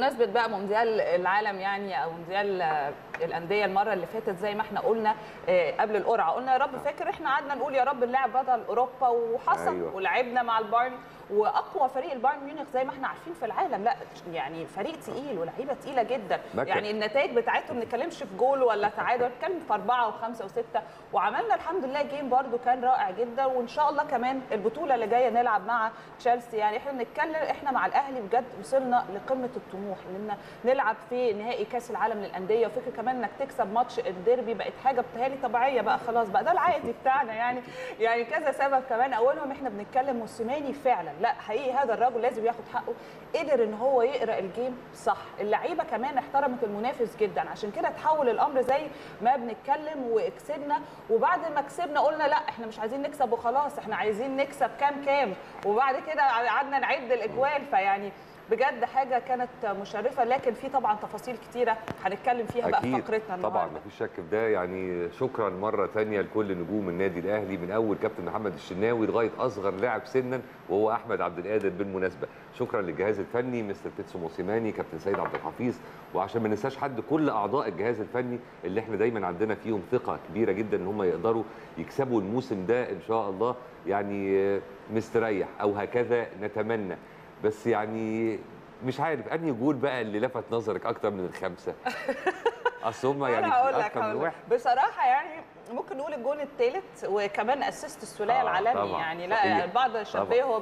بمناسبه بقى مونديال العالم يعني او مونديال الانديه المره اللي فاتت زي ما احنا قلنا قبل القرعه قلنا يا رب، فاكر احنا قعدنا نقول يا رب نلاعب بطل اوروبا وحصل. أيوة. ولعبنا مع البايرن واقوى فريق البايرن ميونخ زي ما احنا عارفين في العالم، لا يعني فريق تقيل ولاعيبه تقيله جدا. يعني النتائج بتاعتهم ما نتكلمش في جول ولا تعادل، بنتكلم في 4 و5 و6، وعملنا الحمد لله جيم برده كان رائع جدا. وان شاء الله كمان البطوله اللي جايه نلعب مع تشيلسي. يعني احنا بنتكلم احنا مع الاهلي بجد وصلنا لقمه الطموح، لان نلعب في نهائي كاس العالم للانديه، وفكره كمان انك تكسب ماتش الديربي بقت حاجه بتهيألي طبيعيه بقى، خلاص بقى ده العادي بتاعنا. يعني كذا سبب كمان، اولهم احنا بنتكلم موسيماني فعلا لا حقيقي هذا الراجل لازم ياخد حقه، قدر ان هو يقرا الجيم صح. اللعيبه كمان احترمت المنافس جدا، عشان كده تحول الامر زي ما بنتكلم وكسبنا. وبعد ما كسبنا قلنا لا احنا مش عايزين نكسب وخلاص، احنا عايزين نكسب كام، وبعد كده قعدنا نعد الاجوال. فيعني بجد حاجه كانت مشرفه، لكن في طبعا تفاصيل كتيره هنتكلم فيها بقى في فقرتنا النهارده. طبعا مفيش شك في ده. يعني شكرا مره ثانيه لكل نجوم النادي الاهلي، من اول كابتن محمد الشناوي لغايه اصغر لاعب سنا وهو احمد عبد القادر بالمناسبه. شكرا للجهاز الفني مستر بيتسو موسيماني، كابتن سيد عبد الحفيظ، وعشان ما ننساش حد كل اعضاء الجهاز الفني اللي احنا دايما عندنا فيهم ثقه كبيره جدا ان هم يقدروا يكسبوا الموسم ده ان شاء الله. يعني مستريح او هكذا نتمنى. بس يعني مش عارف انهي جول بقى اللي لفت نظرك اكتر من الخمسه؟ اصل هم يعني اكتر من واحد بصراحه. يعني ممكن نقول الجول الثالث وكمان اسيست السوليه العالمي. يعني لا البعض شبهه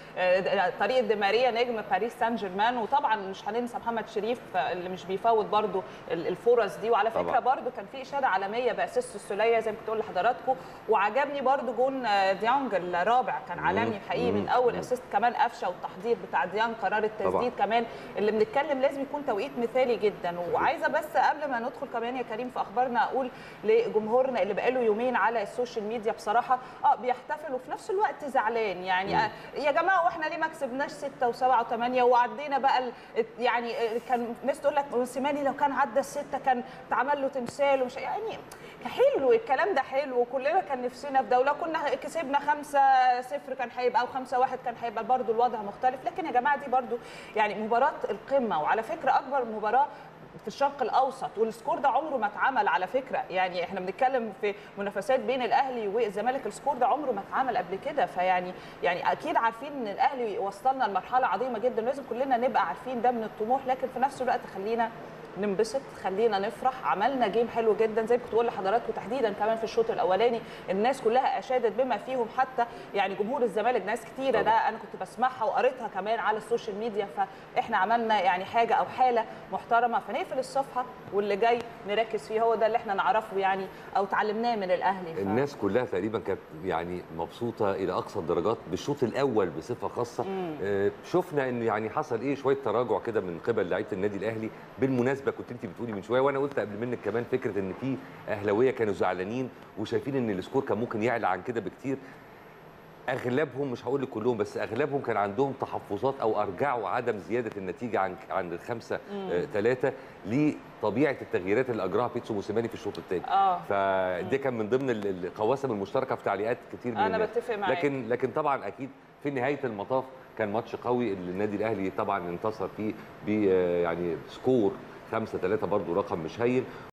بطريقه دي ماريا نجم باريس سان جيرمان، وطبعا مش هننسى محمد شريف اللي مش بيفوت برده الفرص دي. وعلى فكره برده كان في اشاده عالميه باسيست السوليه زي ما كنت بقول لحضراتكم. وعجبني برده جون ديانج الرابع كان عالمي حقيقي من اول اسيست، كمان قفشه والتحضير بتاع ديانج، قرار التسديد كمان اللي بنتكلم لازم يكون توقيت مثالي جدا. وعايزه بس قبل ما ندخل كمان يا كريم في اخبارنا اقول لجمهورنا اللي بقاله يومين على السوشيال ميديا بصراحه بيحتفل وفي نفس الوقت زعلان. يعني يا جماعه واحنا ليه ما كسبناش 6 و7 و8 وعدينا بقى يعني كان ناس تقول لك موسيماني لو كان عدى ال6 كان اتعمل له تمثال ومش يعني حلو الكلام ده حلو، وكلنا كان نفسنا في ده. ولو كنا كسبنا 5-0 كان هيبقى او 5-1 كان هيبقى برده الوضع مختلف. لكن يا جماعه دي برده يعني مباراه القمه، وعلى فكره اكبر مباراه في الشرق الاوسط، والسكور ده عمره ما اتعمل على فكره. يعني احنا بنتكلم في منافسات بين الاهلي والزمالك، السكور ده عمره ما اتعمل قبل كده. فيعني اكيد عارفين ان الاهلي وصلنا لمرحله عظيمه جدا، لازم كلنا نبقى عارفين ده من الطموح. لكن في نفس الوقت خلينا ننبسط، خلينا نفرح. عملنا جيم حلو جدا زي ما كنت بقول لحضراتكم، تحديدا كمان في الشوط الاولاني الناس كلها اشادت بما فيهم حتى يعني جمهور الزمالك، ناس كتيره ده انا كنت بسمعها وقريتها كمان على السوشيال ميديا. فاحنا عملنا يعني حاجه او حاله محترمه، فنقفل الصفحه واللي جاي نركز فيه، هو ده اللي احنا نعرفه يعني او اتعلمناه من الاهلي. الناس كلها تقريبا كانت يعني مبسوطه الى اقصى الدرجات بالشوط الاول بصفه خاصه. شفنا ان يعني حصل شويه تراجع كده من قبل لعيبه النادي الاهلي. بالمناسبه كنت انت بتقولي من شويه وانا قلت قبل منك كمان فكره ان في اهلاويه كانوا زعلانين وشايفين ان السكور كان ممكن يعلى عن كده بكتير. اغلبهم مش هقول لك كلهم بس اغلبهم كان عندهم تحفظات او ارجعوا عدم زياده النتيجه عن 5-3 لطبيعه التغييرات اللي اجراها بيتسو موسيماني في الشوط الثاني. فدي كان من ضمن القواسم المشتركه في تعليقات كتير من انا بتفق معاك. لكن طبعا اكيد في نهايه المطاف كان ماتش قوي اللي النادي الاهلي طبعا انتصر فيه ب يعني سكور 5-3 برضه رقم مش هين.